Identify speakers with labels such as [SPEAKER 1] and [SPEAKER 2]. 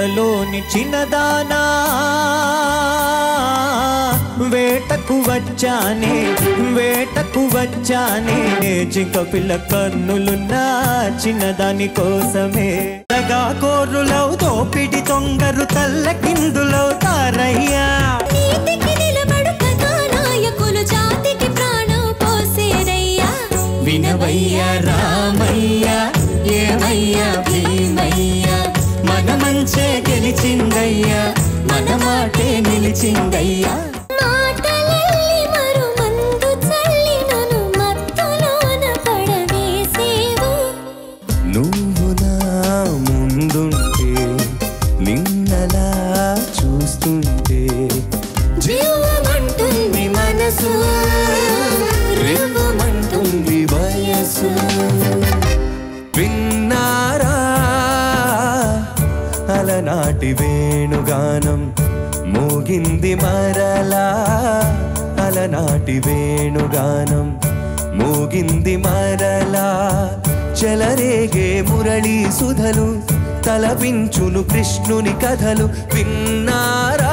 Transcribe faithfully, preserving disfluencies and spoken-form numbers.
[SPEAKER 1] కొండలోని చిన్నదానా వేటకు వచ్చానే వేటకు వచ్చానే జింక పిల్ల కన్నులున్నా చిన్నదాని కోసమే తగా కోర్రులవు దోపిడి తొంగరు తల్ల కిందులవుతారయ్యా వినవయ్యా రామయ్యా ఏమయ్యా భీమయ్యా మన మంచే గెలిచిందయ్యా మన మాటే నిలిచిందయ్యా నువ్వు నా ముందుంటే నిన్నలా చూస్తుంటే జీవమంటుంది మనసు రేపమంటుంది వయసు విన్నారా అలనాటి వేణుగానం మోగింది మరలా అలనాటి వేణుగానం మోగింది మరలా చెలరేగే మురళీ సుధలు తలపించును కృష్ణుని కథలు విన్నారా